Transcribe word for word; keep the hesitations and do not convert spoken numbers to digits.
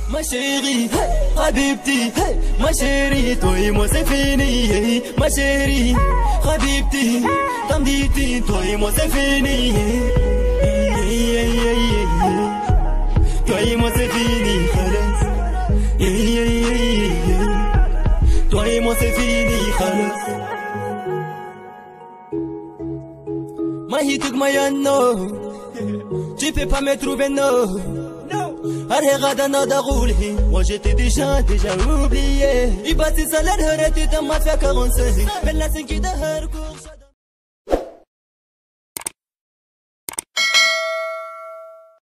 Ma chérie, Habibti, ma chérie, toi et moi c'est fini. Ma chérie, Habibti, Tamditi, toi et moi c'est fini. Toi et moi c'est fini. Toi et moi c'est fini. Mahituk Mayano, tu peux pas me trouver non. Moi j'étais déjà, déjà oublié. Il passe ça l'air, tu t'en m'as fait quarante-cinq. Mais la cinq qui